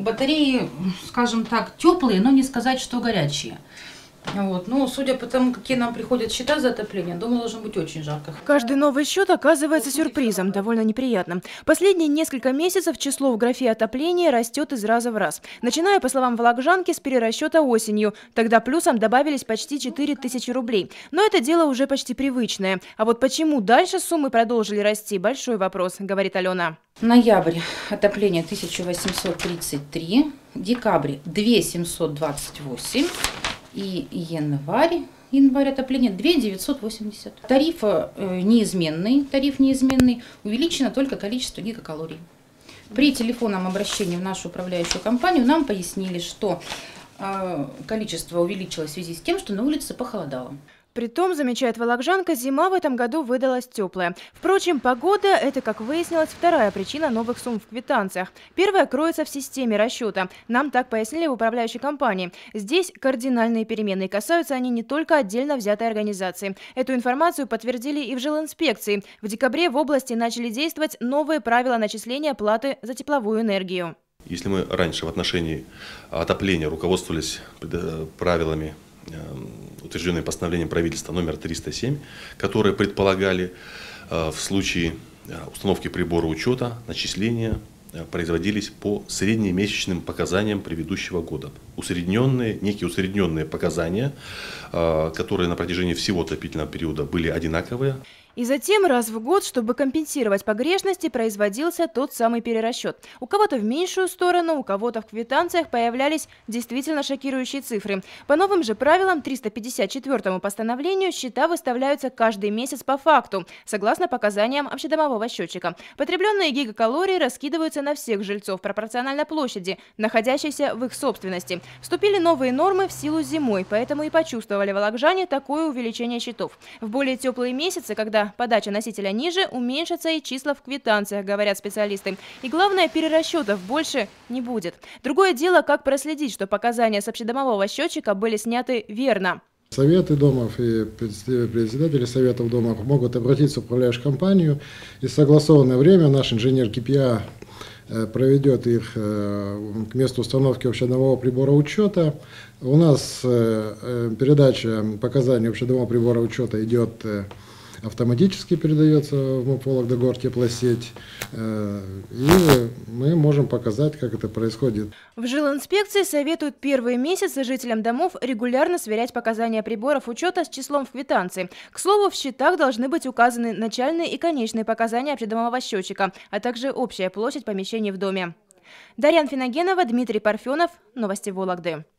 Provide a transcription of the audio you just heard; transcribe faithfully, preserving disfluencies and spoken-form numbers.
Батареи, скажем так, теплые, но не сказать, что горячие. Вот. Ну, судя по тому, какие нам приходят счета за отопление, дома должно быть очень жарко. Каждый новый счет оказывается сюрпризом, довольно неприятным. Последние несколько месяцев число в графе отопления растет из раза в раз. Начиная, по словам волокжанки, с перерасчета осенью. Тогда плюсом добавились почти четыре тысячи рублей. Но это дело уже почти привычное. А вот почему дальше суммы продолжили расти – большой вопрос, говорит Алена. Ноябрь отопление тысяча восемьсот тридцать три, декабрь две тысячи семьсот двадцать восемь. И январь, январь отопление две тысячи девятьсот восемьдесят. Тариф э, неизменный, тариф неизменный, увеличено только количество гигакалорий. При телефонном обращении в нашу управляющую компанию нам пояснили, что э, количество увеличилось в связи с тем, что на улице похолодало. Притом, замечает волокжанка, зима в этом году выдалась теплая. Впрочем, погода – это, как выяснилось, вторая причина новых сумм в квитанциях. Первая кроется в системе расчета. Нам так пояснили в управляющей компании. Здесь кардинальные перемены. Касаются они не только отдельно взятой организации. Эту информацию подтвердили и в жилинспекции. В декабре в области начали действовать новые правила начисления платы за тепловую энергию. Если мы раньше в отношении отопления руководствовались правилами, утвержденные постановлением правительства номер триста семь, которые предполагали в случае установки прибора учета начисления производились по среднемесячным показаниям предыдущего года. Усредненные, некие усредненные показания, которые на протяжении всего отопительного периода были одинаковые. И затем раз в год, чтобы компенсировать погрешности, производился тот самый перерасчет. У кого-то в меньшую сторону, у кого-то в квитанциях появлялись действительно шокирующие цифры. По новым же правилам триста пятьдесят четвёртому постановлению счета выставляются каждый месяц по факту, согласно показаниям общедомового счетчика. Потребленные гигакалории раскидываются на всех жильцов пропорционально площади, находящейся в их собственности. Вступили новые нормы в силу зимой, поэтому и почувствовали волокжане такое увеличение счетов. В более теплые месяцы, когда подача носителя ниже, уменьшатся и числа в квитанциях, говорят специалисты. И главное, перерасчетов больше не будет. Другое дело, как проследить, что показания с общедомового счетчика были сняты верно. Советы домов и председатели советов домов могут обратиться в управляющую компанию, и в согласованное время наш инженер ка пи а проведет их к месту установки общедомового прибора учета. У нас передача показаний общедомового прибора учета идет автоматически, передается в МУП Вологда-Гортеплосеть, и мы можем показать, как это происходит. В жилинспекции советуют первые месяцы жителям домов регулярно сверять показания приборов учета с числом в квитанции. К слову, в счетах должны быть указаны начальные и конечные показания общедомового счетчика, а также общая площадь помещений в доме. Дарья Финогенова, Дмитрий Парфенов. Новости Вологды.